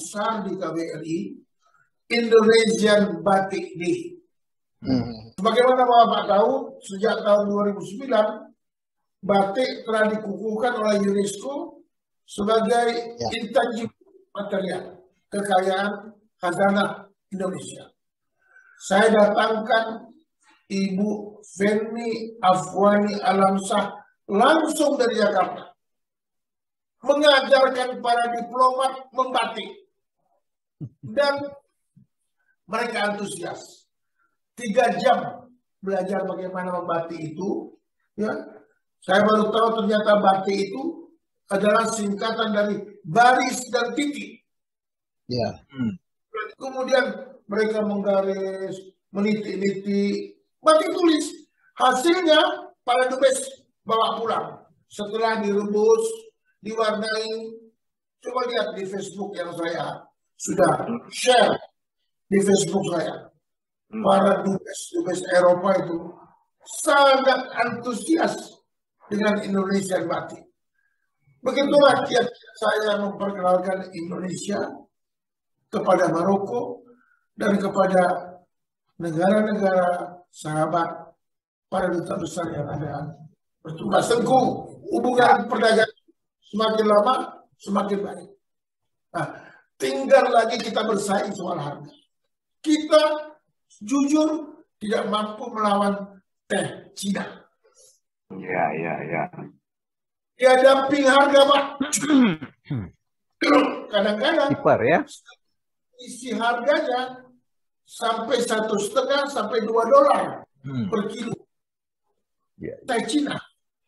besar di KBRI, Indonesian Batik Day. Sebagaimana Bapak tahu, sejak tahun 2009, batik telah dikukuhkan oleh UNESCO sebagai intangible material kekayaan khazanah Indonesia. Saya datangkan Ibu Feni Afwani Alamsah langsung dari Jakarta, mengajarkan para diplomat membatik, dan mereka antusias. 3 jam belajar bagaimana membatik itu, ya. Saya baru tahu ternyata batik itu adalah singkatan dari baris dan titik. Ya. Kemudian mereka menggaris, meniti-niti, batik tulis. Hasilnya para dubes bawa pulang. Setelah direbus, diwarnai. Coba lihat di Facebook yang saya sudah share di Facebook saya. Para dubes Eropa itu sangat antusias dengan Indonesian batik. Begitulah kiat saya memperkenalkan Indonesia kepada Maroko dan kepada negara-negara sahabat para duta besar yang ada. Bertugas sengku, hubungan perdagangan semakin lama semakin baik. Nah, tinggal lagi kita bersaing soal harga. Kita jujur tidak mampu melawan teh Cina. Ya. Dia dumping harga, Pak. Kadang-kadang ya? isi harganya sampai $1,5 sampai $2 per kilo. Teh Cina.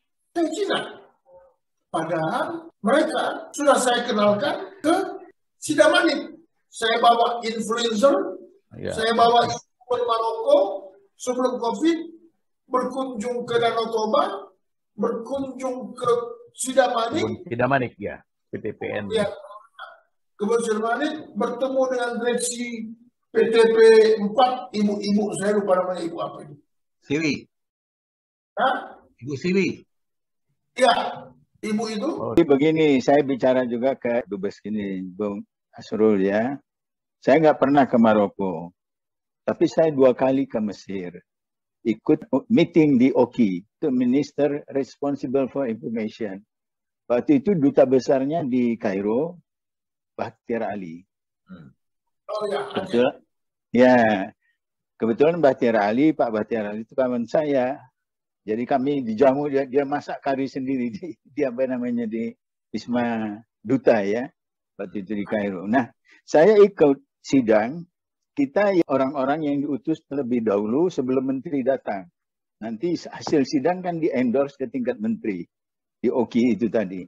Padahal mereka sudah saya kenalkan ke Sidamanik. Saya bawa influencer, saya bawa YouTuber Maroko sebelum COVID, berkunjung ke Danau Toba, berkunjung ke Sidamanik ya, PTPN. Ya, ke Sidamanik, bertemu dengan direksi PTP 4, ibu-ibu, saya lupa namanya ibu apa itu. Siwi. Hah? Ibu Siwi. Ya, ibu itu. Jadi begini, saya bicara juga ke dubes gini, Bung Asrul ya. Saya nggak pernah ke Maroko, tapi saya 2 kali ke Mesir. Ikut meeting di OKI, itu Minister Responsible for Information. Waktu itu duta besarnya di Kairo, Bakhtiar Ali. Oh ya. Betul. Ya, kebetulan Pak Bakhtiar Ali itu kawan saya. Jadi kami dijamu, dia masak kari sendiri di apa namanya di Wisma Duta ya, waktu itu di Kairo. Nah, saya ikut sidang. Kita orang-orang yang diutus terlebih dahulu sebelum menteri datang. Nanti hasil sidang kan di-endorse ke tingkat menteri. Di OKI itu tadi.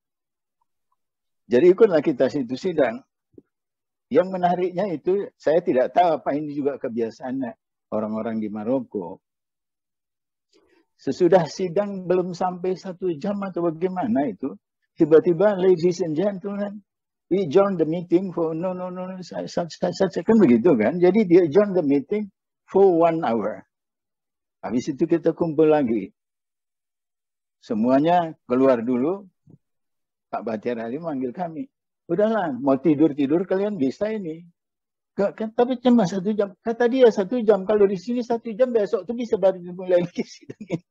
Jadi ikutlah kita situ sidang. Yang menariknya itu, saya tidak tahu apa ini juga kebiasaan orang-orang di Maroko. Sesudah sidang belum sampai 1 jam atau bagaimana itu, tiba-tiba ladies and gentlemen, we join the meeting for no, saya kan begitu kan. Jadi dia join the meeting for 1 hour. Habis itu kita kumpul lagi. Semuanya keluar dulu. Pak Bakhtiar Ali manggil kami. Udahlah, mau tidur-tidur kalian bisa ini. Tapi cuma 1 jam. Kata dia 1 jam. Kalau di sini 1 jam, besok tuh bisa baru mulai lagi sidang ini.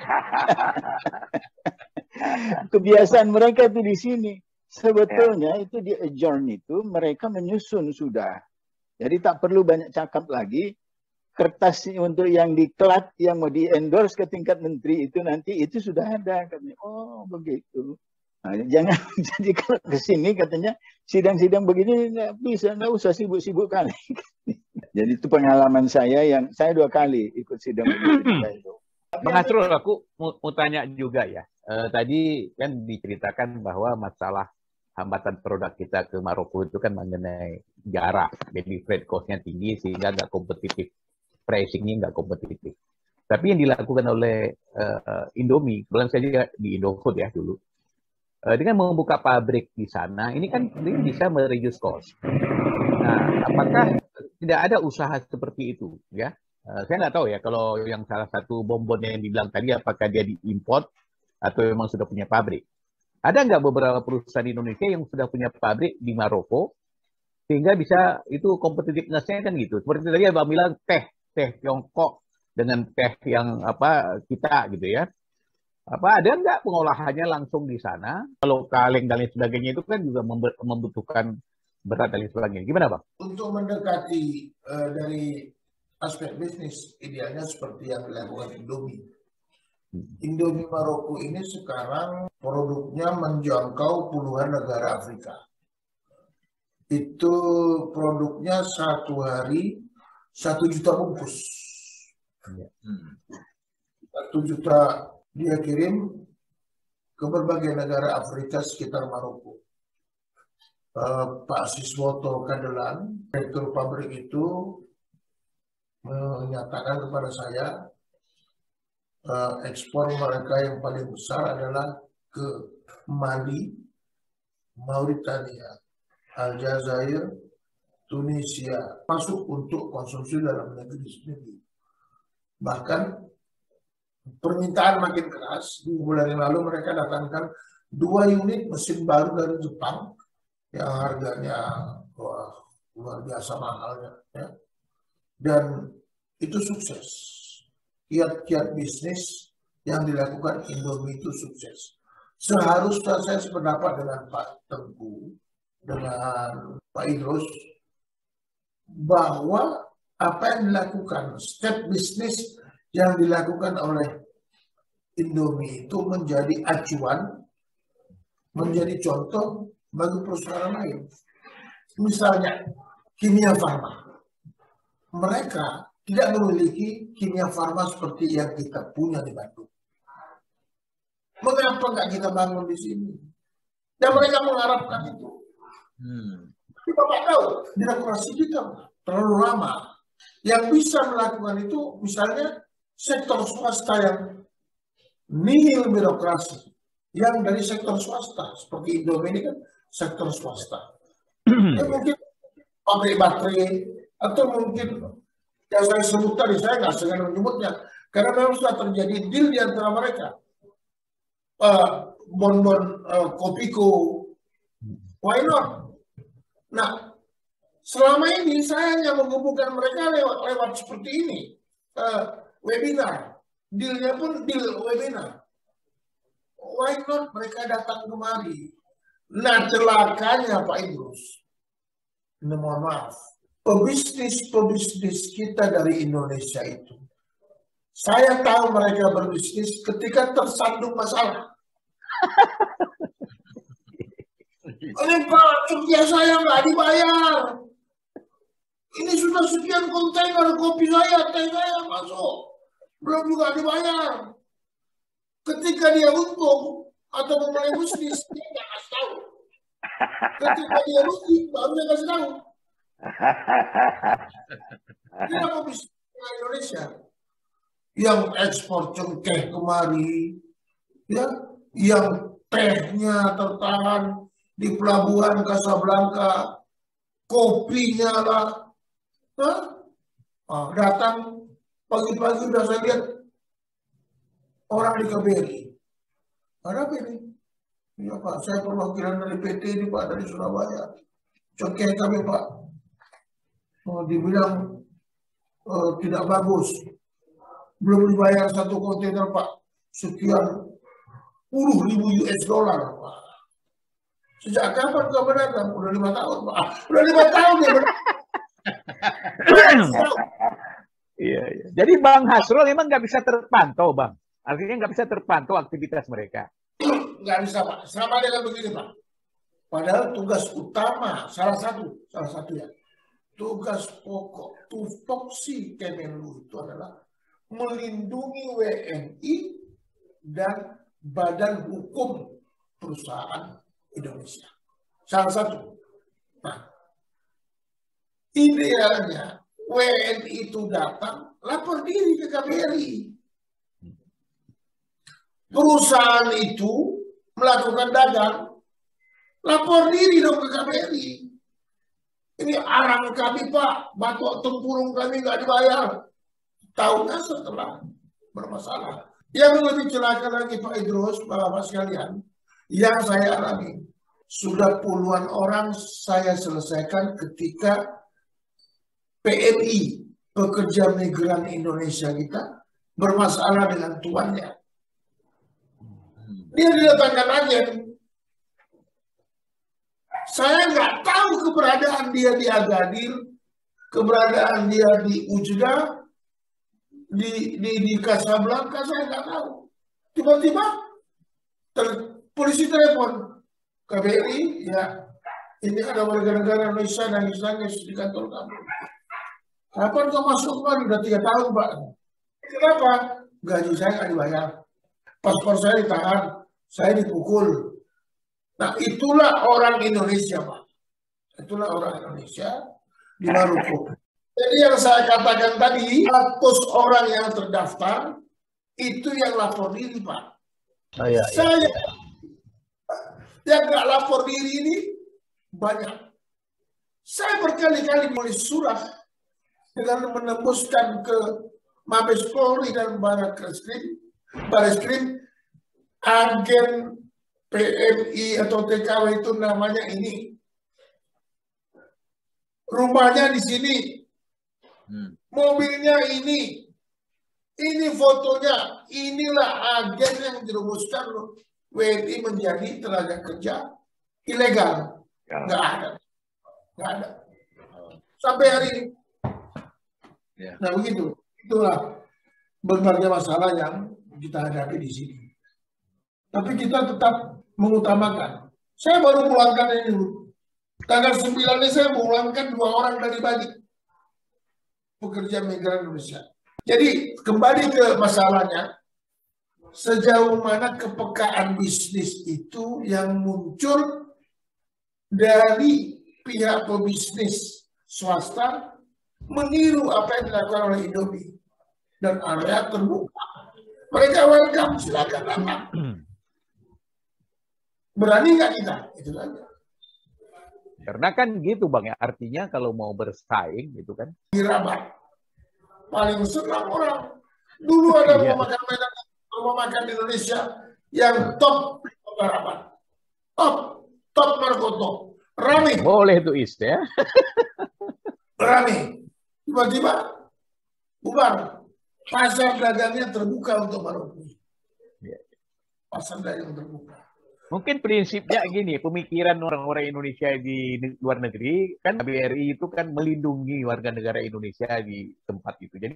Kebiasaan mereka tuh di sini. Sebetulnya itu di adjourn itu mereka menyusun sudah. Jadi tak perlu banyak cakap lagi. Kertas untuk yang diklat, yang mau di-endorse ke tingkat menteri itu nanti itu sudah ada. Katanya, oh begitu. Nah, jangan jadi kalau ke sini katanya sidang-sidang begini nggak usah sibuk-sibuk kali. Jadi itu pengalaman saya yang saya 2 kali ikut sidang itu. Bang Asrul, aku mau tanya juga ya. Tadi kan diceritakan bahwa masalah hambatan produk kita ke Maroko itu kan mengenai jarak. Jadi freight cost-nya tinggi sehingga nggak kompetitif. Pricing-nya nggak kompetitif. Tapi yang dilakukan oleh Indomie, kebetulan saya juga di Indofood ya dulu. Dengan membuka pabrik di sana, ini kan dia bisa mereduce cost. Nah, apakah tidak ada usaha seperti itu? Ya, saya nggak tahu ya kalau yang salah satu bonbon yang dibilang tadi, apakah dia diimport atau memang sudah punya pabrik. Ada nggak beberapa perusahaan di Indonesia yang sudah punya pabrik di Maroko, Sehingga bisa itu competitiveness-nya kan gitu. Seperti tadi Abang bilang teh Tiongkok dengan teh yang kita gitu ya. Ada nggak pengolahannya langsung di sana? Kalau kaleng dan lain sebagainya itu kan juga membutuhkan berat dan lain sebagainya. Gimana Bang? Untuk mendekati dari aspek bisnis, idealnya seperti yang dilakukan Indomie. Indomie Maroko ini sekarang produknya menjangkau puluhan negara Afrika. Itu produknya satu hari 1 juta bungkus. 1 juta dia kirim ke berbagai negara Afrika sekitar Maroko. Pak Siswoto Kadelan, direktur pabrik itu menyatakan kepada saya ekspor mereka yang paling besar adalah ke Mali, Mauritania, Aljazair, Tunisia, masuk untuk konsumsi dalam negeri sendiri. Bahkan permintaan makin keras. Di bulan yang lalu mereka datangkan 2 unit mesin baru dari Jepang yang harganya luar biasa mahalnya. Ya. Dan itu sukses. Kiat-kiat bisnis yang dilakukan Indomie itu sukses. Seharusnya saya sependapat dengan Pak Tengku, dengan Pak Idrus, bahwa apa yang dilakukan, step bisnis yang dilakukan oleh Indomie itu menjadi acuan, menjadi contoh bagi perusahaan lain. Misalnya Kimia Farma. Mereka tidak memiliki kimia farma seperti yang kita punya di Bandung. Mengapa nggak kita bangun di sini? Dan mereka mengharapkan itu. Tapi Bapak tahu, birokrasi kita terlalu lama. Yang bisa melakukan itu misalnya sektor swasta yang nihil birokrasi. Yang dari sektor swasta. Seperti Indomie ini kan sektor swasta. Ya mungkin pabrik baterai atau mungkin yang saya sebut tadi, saya nggak sengaja menyebutnya. Karena memang sudah terjadi deal di antara mereka. Bonbon Kopiko, why not? Nah, selama ini saya hanya menghubungkan mereka lewat seperti ini, webinar. Dealnya pun deal webinar. Why not mereka datang kemari? Nah, celakanya Pak Idrus, mohon maaf, pebisnis kita dari Indonesia itu, saya tahu mereka berbisnis ketika tersandung masalah. Ini Pak, kerja saya nggak dibayar. Ini sudah sekian kontainer kopi saya, teh saya masuk, belum juga dibayar. Ketika dia untung atau memulai bisnis, dia nggak kasih tahu. Ketika dia rugi, baru dia kasih tahu. Kenapa bisnis Indonesia yang ekspor cengkeh kemari, ya, yang tehnya tertahan di pelabuhan Casablanca, kopinya lah, datang pagi-pagi udah saya lihat orang di KBRI. Ada apa ini? Ya Pak, saya perwakilan dari PT ini Pak, dari Surabaya. Cengkeh kami Pak, dibilang tidak bagus. Belum dibayar 1 kontainer Pak, sekian puluh ribu US dollar Pak. Sejak kapan kau berdagang? Udah 5 tahun Pak. Udah 5 tahun ya. Iya. Jadi Bang Hasrul memang nggak bisa terpantau Bang. Artinya nggak bisa terpantau aktivitas mereka. Nggak bisa Pak. Sama dengan begini Pak. Padahal tugas utama, salah satu ya. Tugas pokok tupoksi Kemenlu itu adalah melindungi WNI dan badan hukum perusahaan Indonesia. Salah satu. Nah, idealnya WNI itu datang, lapor diri ke KBRI. Perusahaan itu melakukan dagang, lapor diri dong ke KBRI. Ini arang kami Pak, batu tempurung kami nggak dibayar. Tahunya setelah bermasalah. Yang lebih celaka lagi Pak Idrus, Bapak sekalian, yang saya alami. sudah puluhan orang saya selesaikan ketika PMI, pekerja migran Indonesia kita, bermasalah dengan tuannya. Dia didatangkan agen. Saya nggak tahu keberadaan dia di Agadir, keberadaan dia di Ujda, di Casablanca, saya nggak tahu. Tiba-tiba polisi telepon KBRI, ya ini ada warga negara Indonesia dan nangis di kantor kami. Kapan kau masuk kemarin? Udah 3 tahun, Pak. Kenapa? Gaji saya nggak dibayar. Paspor saya ditahan. Saya dipukul. Nah, itulah orang Indonesia, Pak. Itulah orang Indonesia di Maroko. Jadi yang saya katakan tadi, 100 orang yang terdaftar, itu yang lapor diri, Pak. Oh, iya, iya. Saya yang nggak lapor diri ini banyak. Saya berkali-kali menulis surat dengan menembuskan ke Mabes Polri dan Bareskrim, agen PMI atau TKW itu namanya ini. Rumahnya di sini. Mobilnya ini. Ini fotonya. Inilah agen yang dirumuskan WNI menjadi tenaga kerja ilegal. Nggak ada. Nggak ada. Sampai hari ini. Nah begitu, itulah berbagai masalah yang kita hadapi di sini. Tapi kita tetap mengutamakan. Saya baru pulangkan ini dulu. Tanggal 9 ini saya memulangkan 2 orang dari Bali. Pekerja migran Indonesia. Jadi kembali ke masalahnya. Sejauh mana kepekaan bisnis itu yang muncul dari pihak pebisnis swasta meniru apa yang dilakukan oleh Indomie dan area terbuka. Mereka welcome, silakan datang. Berani nggak kita? Itu saja. Karena kan gitu Bang ya, artinya kalau mau bersaing gitu kan. Dirabat. Paling senang orang. Dulu ada rumah makan di Indonesia yang top di Kota Rabat. Top Markoto. Rame. Boleh itu ya. Rame. Tiba-tiba bubar. Pasar dagangnya terbuka untuk Maroko. Pasar dagang terbuka. Mungkin prinsipnya gini, pemikiran orang-orang Indonesia di luar negeri, kan KBRI itu kan melindungi warga negara Indonesia di tempat itu. Jadi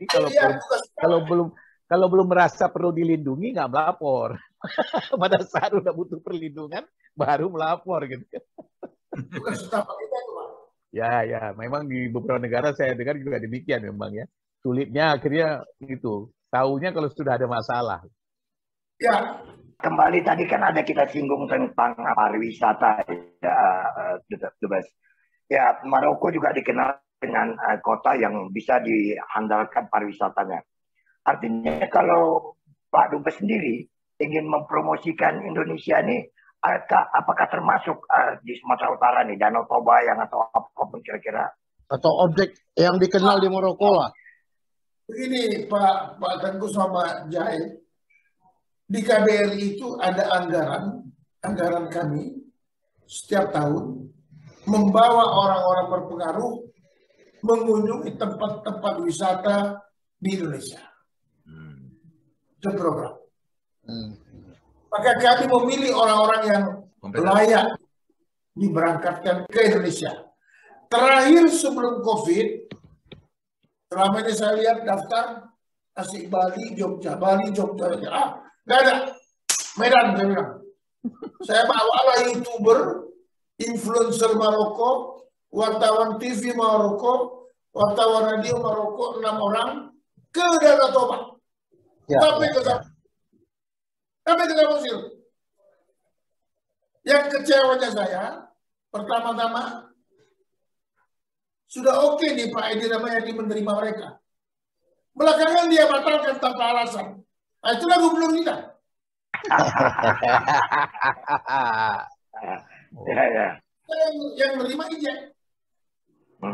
kalau belum merasa perlu dilindungi, nggak melapor. Pada saat udah butuh perlindungan, baru melapor gitu. Bukan setapak kita itu, Pak. Ya, memang di beberapa negara saya dengar juga demikian memang ya. Sulitnya akhirnya itu, tahunya kalau sudah ada masalah. Ya. Kembali tadi kan ada kita singgung tentang pariwisata ya, Dubes. Ya, Maroko juga dikenal dengan kota yang bisa diandalkan pariwisatanya. Artinya kalau Pak Dubes sendiri ingin mempromosikan Indonesia ini, apakah termasuk di Sumatera Utara nih, Danau Toba yang atau apapun kira-kira? Atau objek yang dikenal di Maroko lah. Begini Pak Tengku sama Jahit. Di KBRI itu ada anggaran kami setiap tahun membawa orang-orang berpengaruh mengunjungi tempat-tempat wisata di Indonesia. Itu program. Maka kami memilih orang-orang yang layak diberangkatkan ke Indonesia. Terakhir sebelum COVID, selama ini saya lihat daftar Asik Bali, Jogja. Nggak ada. Medan, saya bilang. Saya bawalah YouTuber, influencer Maroko, wartawan TV Maroko, wartawan radio Maroko, 6 orang, ke Danau Toba. Sampai ke Samosir. Yang kecewanya saya, pertama-tama, sudah oke nih Pak Edi Rahmayadi menerima mereka. Belakangan dia batalkan tanpa alasan. Nah, itulah gubernur kita. Yang menerima ijek.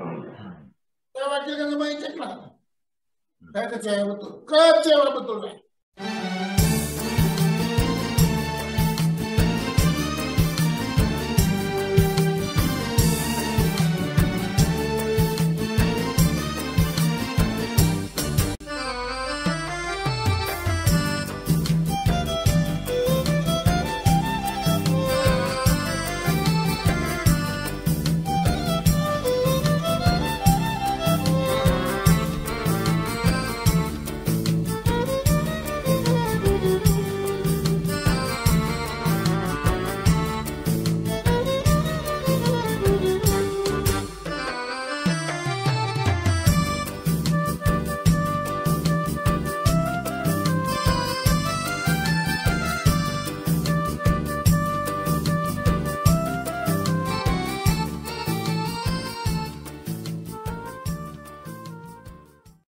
Saya wakilkan sama ijek lah. Saya kecewa betul. Kecewa betul.